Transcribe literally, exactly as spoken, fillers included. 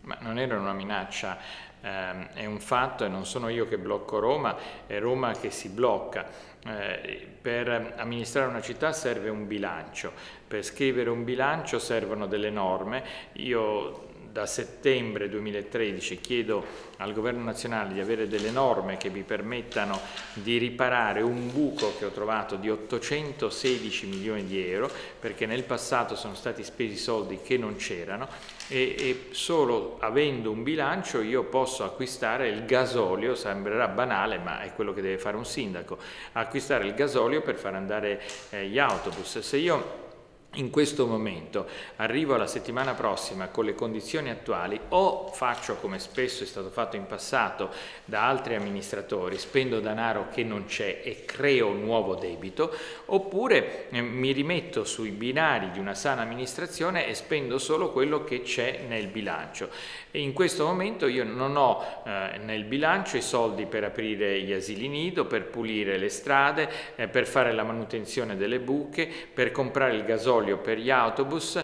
Ma non era una minaccia, ehm, è un fatto e non sono io che blocco Roma, è Roma che si blocca. Eh, per amministrare una città serve un bilancio, per scrivere un bilancio servono delle norme. Io da settembre duemilatredici chiedo al Governo nazionale di avere delle norme che mi permettano di riparare un buco che ho trovato di ottocentosedici milioni di euro, perché nel passato sono stati spesi soldi che non c'erano e, e solo avendo un bilancio io posso acquistare il gasolio, sembrerà banale ma è quello che deve fare un sindaco, acquistare il gasolio per far andare eh, gli autobus. Se io in questo momento arrivo alla settimana prossima con le condizioni attuali, o faccio come spesso è stato fatto in passato da altri amministratori, spendo denaro che non c'è e creo nuovo debito, oppure eh, mi rimetto sui binari di una sana amministrazione e spendo solo quello che c'è nel bilancio. E in questo momento io non ho eh, nel bilancio i soldi per aprire gli asili nido, per pulire le strade, eh, per fare la manutenzione delle buche, per comprare il gasolio per gli autobus.